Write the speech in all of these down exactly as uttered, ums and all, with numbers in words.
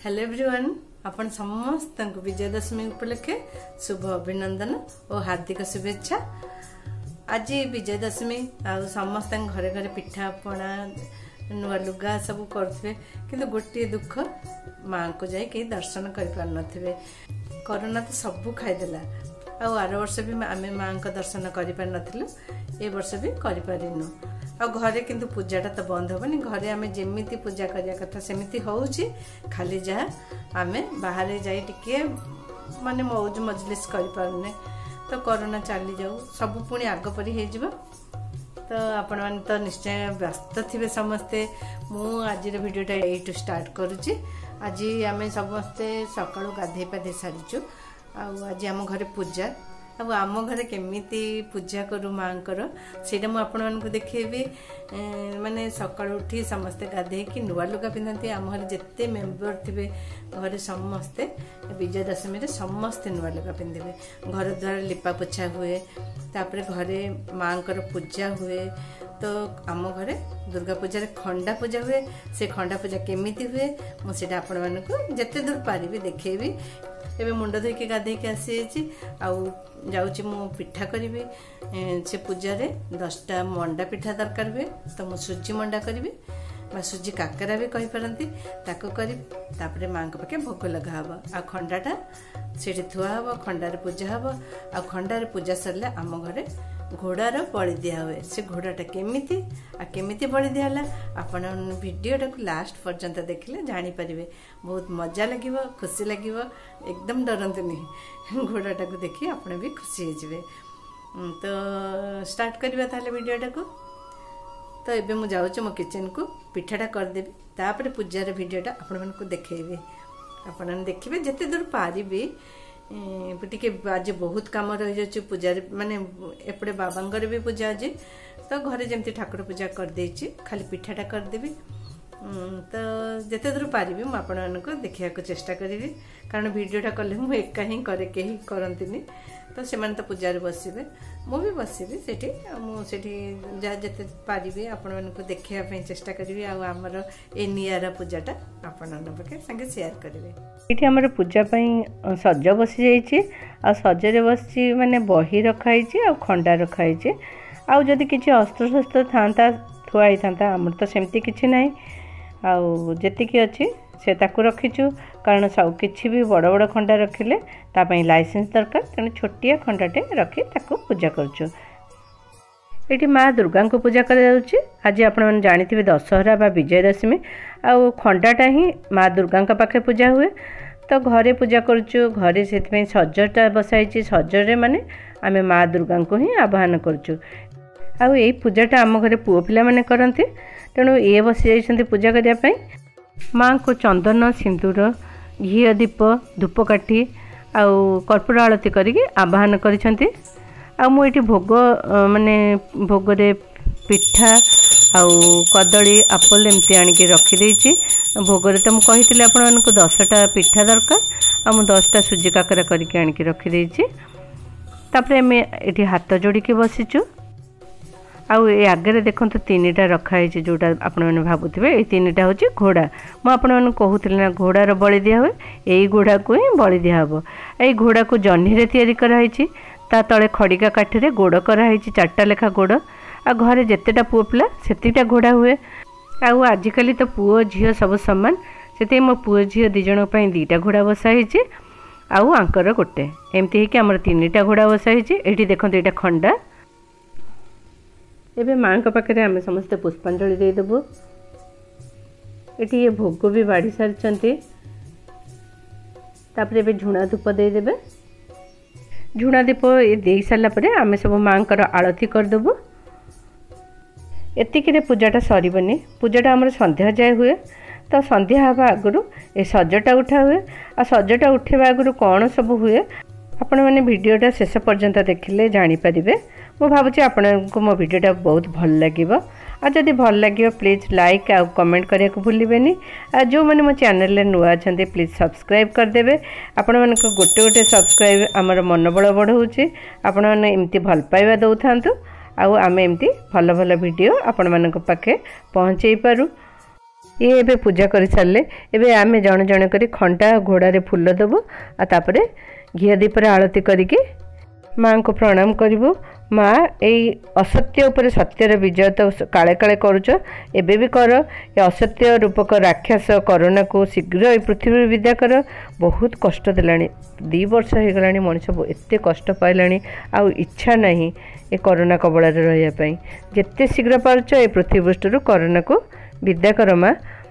Hello everyone आपण समस्त विजयदशमी उपलक्षे शुभ अभिनंदन और हार्दिक शुभेच्छा। आज विजयदशमी आ समस्त घरे घरे पिठा पणा नुआ लुगा सब करुवे किंतु गोटे दुख माँ को जाए कहीं दर्शन कर पार नथिबे। कोरोना तो सब खाईदेला आ आर वर्ष भी आम माँ को दर्शन कर पार नथिलु, ए वर्ष भी कर पारिनु। आ घरे किंतु पूजाटा तो बंद हेनी, घरे आम जमी पूजा करने कथा सेमती होउछि, खाली जहाँ आम बाहर जाई टिके माने मौज मजलिस कर पारने। तो कोरोना चली जाऊ सब पुणी आग परी हो जिवो। तो आपण मैंने तो निश्चय व्यस्त थे समस्ते। मु आज भिडियोटा यही स्टार्ट करुच्ची। आज आम समस्ते सकाळु गाधे पाधे सारीचु। आज आम घरे पूजा अब आम घरे केमिति पूजा करू माँ सेटा मुझे आपण मानक देखेबी। माने सकाळु उठी समस्ते गाधे कि नुआ लुगा पिंधती आम घर जिते मेम्बर थे घरे समस्ते विजयदशमी रे समस्ते नुआ लुगा पिंधे। घर द्वार लिपा पोछा हुए, तापर घरे माँ पूजा हुए। तो आम घरे दुर्गा पूजा रे खंडा पूजा हुए। से खंडा पूजा केमिति हुए मुझे आपण मानक जिते दूर पारिबी देखेबी। एबे मुंड धोईके गाधेके आसी जाऊँगी मु पिठा करी। से पूजा रे दसटा मंडा पिठा दरकार हुए, तो मु सुजी मंडा करी बा सुजी काकरा भी कही पारती ताको करी। तापरे माँ के पाखे भोग लगा हब। आ खंडाटा सेठी थुआ हब, खंडार पूजा हब। आ खंडार पूजा सरले आम घरे घोड़ार बलि दिया हुए। से घोड़ाटा केमिति आ केमिति बलि दियाला आपण वीडियोटा को लास्ट पर्यंत देखिले जानी परिबे। बहुत मजा लगिवो, खुशी लगिवो, एकदम डरंतु नहीं। घोड़ाटा को देखि आपण भी खुशी हो जिवे। तो स्टार्ट करबा ताले वीडियोटा को। तो एबे मु जाउछु मो किचन को पिठाटा कर देबी, तापर पूजार वीडियोटा आपण मानकु देखेबी। आपण देखिबे जते दूर पारिबी। टिके आज बहुत कम रही जाऊँ पूजा माने एपटे बाबांगर भी पूजा आज। तो घरे जमती ठाकुर पूजा कर देछि, खाली पिठाटा करदेवी। तो जिते दूर पारि मुझे देखा चेष्टा करी, कारण वीडियोटा कले मु एका ही करे, कहीं करंतिनी। तो से तो पूजार बसबे, मु भी बसबी सेठी। मुझे जहाँ जिते पारि आपण मानक देखा चेष्टा करी। आमर ए नियारा पूजाटा आपण पाखे संगे शेयर करेंगे। ये आमर पूजा सज बसी जाइए। आ सजरे बसी माने बही रखाई आ खंडा रखाई। आउ जदि किसी अस्त्र शस्त्र था थुआई था, आमर तो सेमती किसी ना। आती अच्छी से ताकू रखीचु, कारण सब किसी भी बड़ बड़ खंडा रखिले तापाई लाइसेंस दरकार। तेणु छोटिया खंडाटे रखी ताकू पूजा करुचु। ये माँ दुर्गा को पूजा कर। आज आपण जानी दशहरा बा विजयदशमी आ खंडाटा ही माँ दुर्गा पाखे पूजा हुए। तो घरे पूजा करुचु, घरे से सजटा बसाई। सजरे माने आमे माँ दुर्गा को ही आह्वान करुचु। आ यही पूजाटा आम घरे पुओ पिला माने करंती। तेणु ये बसी जाइछन्ती पूजा करने। माँ को चंदन सिंदूर घी दीप धूपकाठी आउ कर्पूर आरती करके आह्वान करिसेंती। आ मु एठी भोग माने भोगरे पिठा आउ कदली आप्पल एमती आनिके रखी देइछि। भोगरे तो मुझे कही आपको दसटा पिठा दरकार, आ मु दसटा सुजी काकरा करके आनिके रखी देइछि। तापरे आमे एठी हाथ जोड़िके बसिचु। आउ ए आगे देखो तीन टा रखाई, जोटा आपण मैंने भावुवे ये तीन टा हूँ घोड़ा। मुझे कहूली ना घोड़ार बलि दिया हुए, यही घोड़ा को ही बलि दिहब। यही घोड़ा को जह्नी रे तैयारी कराई। ता तले खड़िका काठी गोड़ कराई, चार्टा लेखा गोड़। आ घरे जितेटा पुओ पिला सेतिटा घोड़ा हुए। आउ आजिकल तो पुओ झील सब सामान, से मो पुओ झील दिजन दीटा घोड़ा बसाई। आउ आंकर गोटे एमती है आमर तीन टा घोड़ा बसाई। ये देखो ये खंडा। एबे माँ के पाखे आम समस्ते पुष्पांजलि देदेबू। ये भोग भी बाढ़ी सारी। तापर एबे झुणा धूप देदेबे। झुणा धूप ये दे सारापर आम सब माँ आरती करदेबू। एतिक पूजाटा सरबनी। पूजाटा आमर संध्या जाए हुए। तो संध्या हवा आगु ए सजटा उठा हुए। आ सजटा उठेबा आगु कौन सब हुए आपण मैंने वीडियोटा शेष पर्यंत देखिले जानीपारे। मु भावुँ आपको मो वीडियोटा बहुत भल लगे। आ जदि भल लगे प्लीज लाइक आ कमेंट करने को भूलें। आ जो मैंने मो चैनल नुआ अच्छा प्लीज सब्सक्राइब करदे। आपण मानक गोटे गोटे सब्सक्राइब आमर मनोबल बढ़ाऊँच। आपण मैंने एमती भल पाइबा दौ था। आम एमती भल भल वीडियो आपण मानक पाखे पहुँचे पारू। ये एबे पूजा कर सारे एबे आमे जन जन करी खंडा घोड़ारे फूल देबू आ तापरे घी दीपर आरती करिके माँ को प्रणाम करिबू। माँ यही असत्य उपर सत्यर विजय तो काले काले करुच एबे भी कर ये असत्य रूपक राक्षस कोरोना को शीघ्र ये पृथ्वी विद्या कर। बहुत कष्ट देलानी दी वर्ष हो गलानी मनुष्य एत कष्ट पाइलानी आउ इच्छा नहीं ये कोरोना कबल रही जिते शीघ्र पार्च ये पृथ्वी पृष्ठ कोरोना को विद्या कर। माँ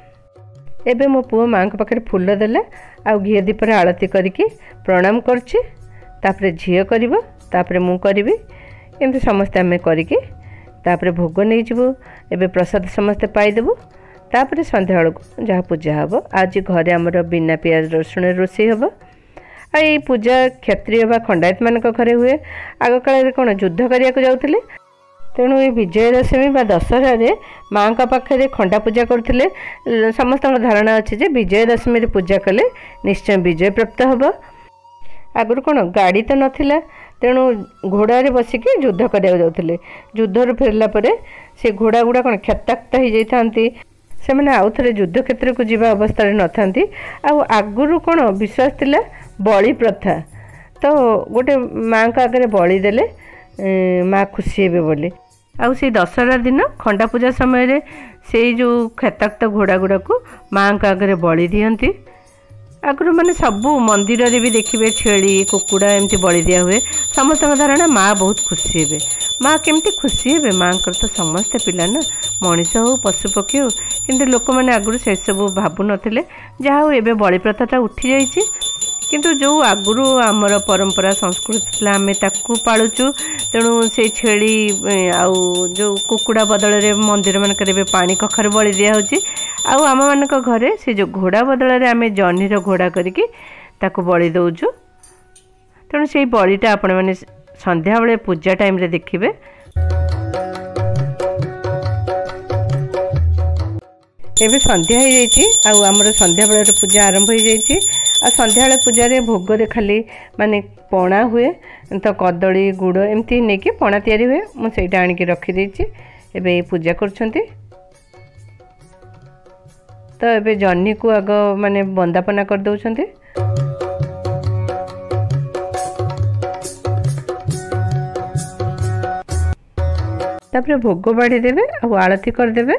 एबे मो पुओ माँ के पाखे फूल देला आ घी दीपर आरती करके प्रणाम करछि तापरे झील कर तापरे मु करी एमती समस्ते आम करके तापरे भोग नहीं जीवु। एबे प्रसाद समस्ते पाइदेबू तापरे संध्या बेलू जहाँ पूजा हम आज घरे आमर बिना पियाज रसुण रोषे हम। आ ये पूजा क्षत्रिय बा खंडायत मान घरे हुए। आग काल कौन युद्ध करने को जाते तेणु ये विजयदशमी बा दशहरा माँ का पाखे खंडा पूजा करते समस्त धारणा अच्छे जे विजयदशमी पूजा कले निश्चय विजय प्राप्त हम। आगुरी कौन गाड़ी तो नाला तेणु घोड़ारे बसिकी युद्ध करने जाते युद्धर फेरला परे से घोड़ा गुड़ा कौन क्षताक्त हो जाती से मैंने आउ थे युद्ध क्षेत्र को जीवा अवस्था न था। आगुरी कौन विश्वास थिला बलि प्रथा तो गोटे माँ का आगे बलि देले माँ खुशी हे बोली। आउ से दशहरा दिन खंडा पूजा समय से जो क्षताक्त घोड़ा गुड़ा को माँ का आगे बलि दियंती। आगुरी मैंने सबू मंदिर रे भी देखिए छेली कुकुड़ा एमती बलि दिया हुए समस्त धारणा माँ बहुत खुशी हे। माँ केमती खुशी हे माँ तो समस्ते पिला ना मनीष हो पशु पक्षी हो किंतु लोक मैंने आगुरी से सब भावु नथिले जहा हो एबे बलि प्रथाटा उठी जाइए किंतु जो आगुरु आमर परंपरा संस्कृति आम ताकू पालुचु तेणु से छेली आउ जो कुकुड़ा बदल रे मंदिर मानक पानी कखर बलि दिया होची आउ आम मानक घरे से जो घोड़ा बदल रे आम जह्नीर घोड़ा करिकी ताकू बलि दउचु। तेणु से बलिटा आपण माने संध्या बेले पूजा टाइम रे देखिबे। एबे संध्या हो जाइए आउ आमर संध्या बेल पूजा आरंभ हो जाइए। आ संध्या बेले पूजा रे भोग रे खाली माने पणा हुए तो कदली गुड़ एमती नहीं कि पणा तैयारी हुए मुझे आणिकी रखी देछि। एबे पूजा करछंती तो एबे जह्नी को आग माने बंदापना कर दउछंती। तापरे भोग बाड़ी देबे आ आरती कर देबे।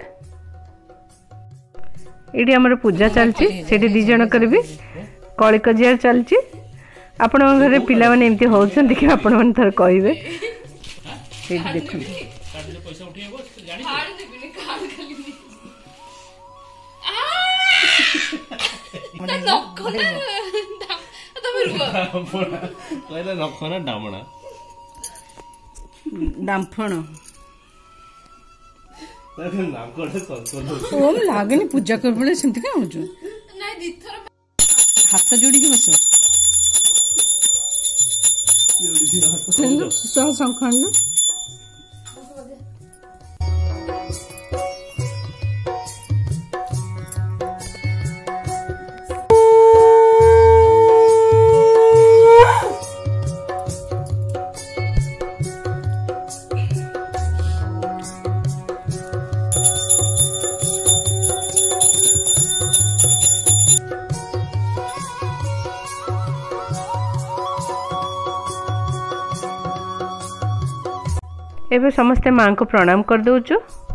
ये आमर पूजा चलती से दी जन करी कली कजिया चलती। आपण घर पिला माने एमती होउछन देखि आपण मन थर कहिबे ए देखु डांफण ओम लागनी पूजा कर पड़े सेमती का होजो नाही दिथर हाथ जोड़ी के बस जोड़ी के सो संखंड एबे समस्ते माँ को प्रणाम कर दउचु।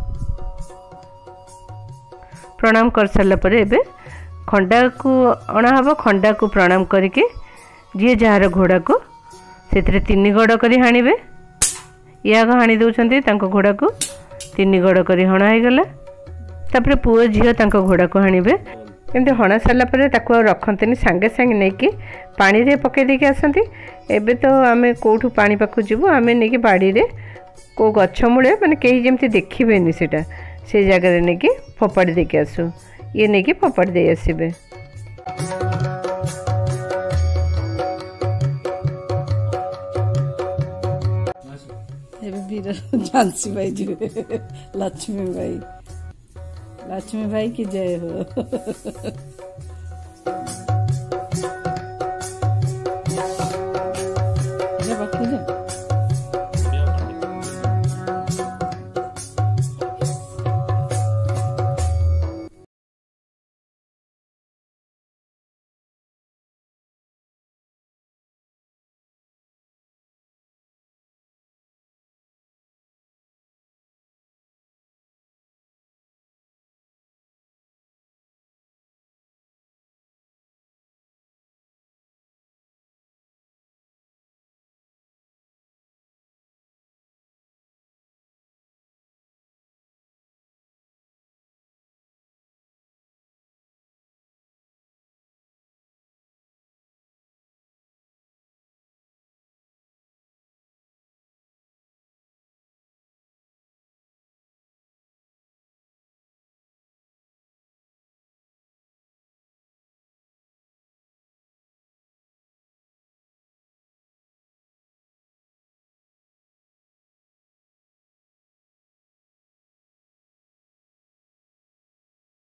प्रणाम कर सारा पर एबे खंडा को अणा हब खंडा को प्रणाम करके जी जार घोड़ा को से तीन गड़ कर हाणिबे ये आग हाणी दउछंती तांको घोड़ा को तीन गड़ कर हणा हो गला। तापरे पुओ झील तांको घोड़ा को हाणिबे एमती हणा सारा पर ताको रखंतनी सांगे सांगे नहीं कि पानी रे पके देके आसंती। एबे तो आमे कोठू पानी पाखु जीवु आमे नहीं कि बाड़ी रे को गछ मूले माने कहीं जमती देखिबेनी सेटा से जगह नहीं कि फोपाड़ी देके आसु ये नहीं कि फोपाड़ी दे आसबे। झांसी भाई जी लक्ष्मी भाई लक्ष्मी भाई की जय हो।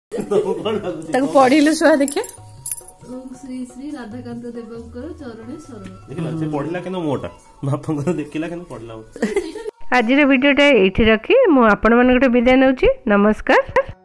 ताको पढ़िलु सुहा देखे श्री श्री राधाकांत देवकर चरणे शरण देखिला से पढ़िला केनो मोटा बापंकर देखिला केनो पढ़ला आज वीडियोटा ये रखी मु आपण मन विदाय नौची नमस्कार।